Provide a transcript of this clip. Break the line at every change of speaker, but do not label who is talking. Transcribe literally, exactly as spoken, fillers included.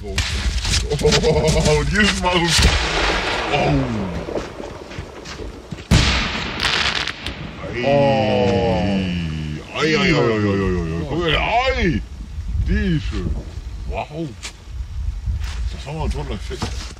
Oh, und jedes Mal so. Oh. Oh. Ei, ei, ei, ei, ei, guck mal, ei. Die ist schön. Wow. Das war mal ein toller Effekt.